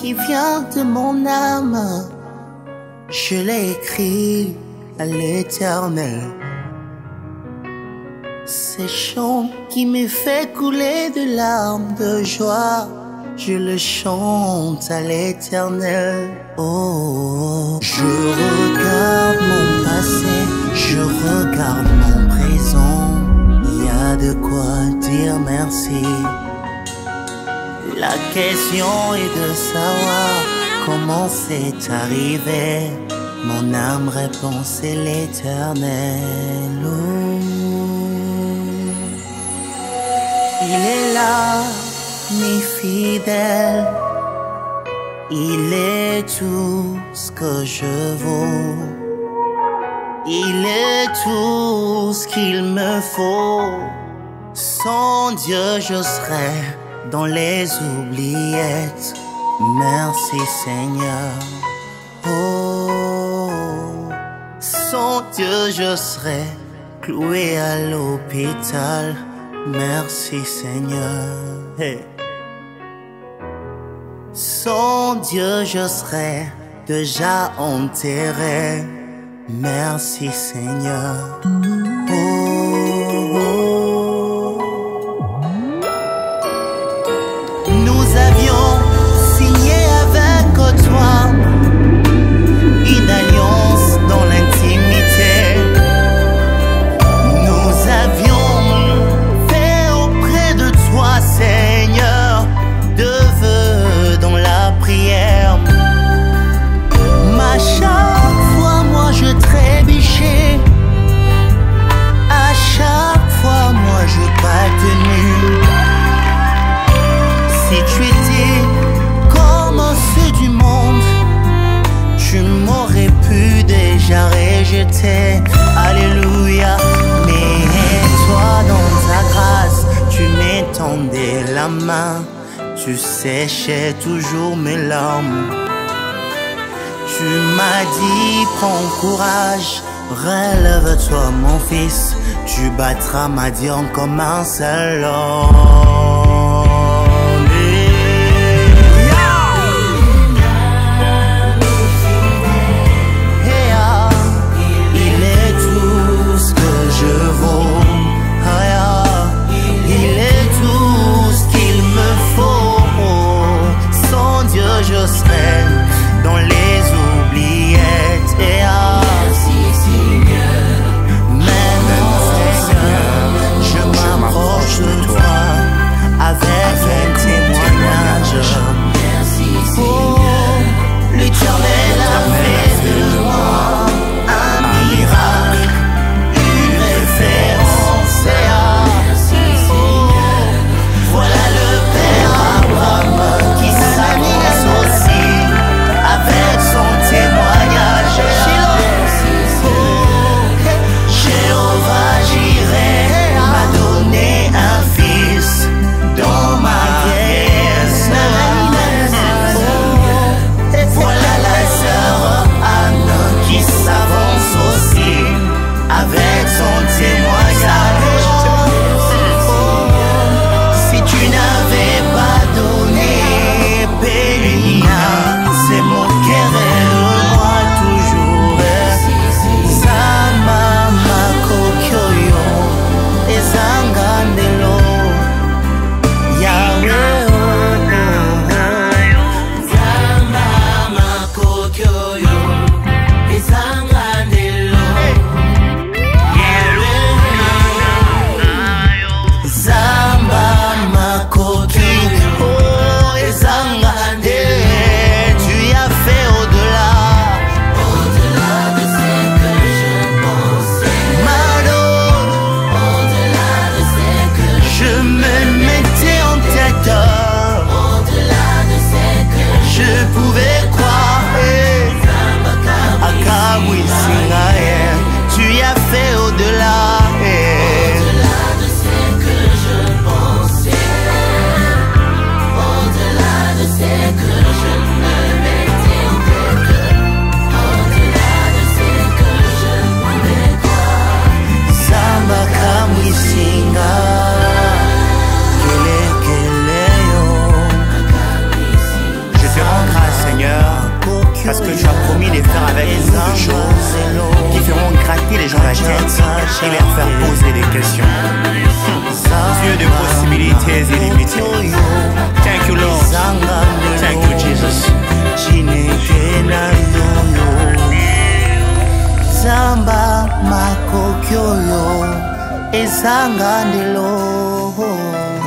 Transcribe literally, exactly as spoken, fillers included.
qui vient de mon âme, je l'ai écrit à l'Éternel. Ces chants qui me fait couler de larmes de joie, je le chante à l'Éternel. Oh, je regarde mon passé, je regarde mon présent. Il y a de quoi dire merci. La question est de savoir comment c'est arrivé. Mon âme répond, c'est l'Éternel. Oh. Il est là, mi fidèle. Il est tout ce que je vaux. Il est tout ce qu'il me faut. Sans Dieu, je serais dans les oubliettes. Merci Seigneur. Oh, sans Dieu, je serais cloué à l'hôpital. Merci Seigneur. Hey. Sans Dieu, je serais déjà enterré. Merci Seigneur. Oh, oh. Nous avions signé avec toi une alliance dans l'intimité. Nous avions fait auprès de toi, Seigneur, de vœux dans la prière. Ma chaque fois, moi je trébuchais. À chaque fois, moi je pas tenu. Si tu étais comme ceux du monde, tu m'aurais pu déjà rejeter. Alléluia. Mais toi, dans ta grâce, tu m'étendais la main. Tu séchais toujours mes larmes. Tu m'as dit, prends courage, relève-toi mon fils. Tu battras Madian comme un seul homme. Je serai dans les oubliettes. Et ah, maintenant Seigneur, je m'approche de toi poser des questions. Dieu de possibilités illimitées. Thank you, Lord. Thank you, Jesus. Zamba makokyoyo ezanga ndelo.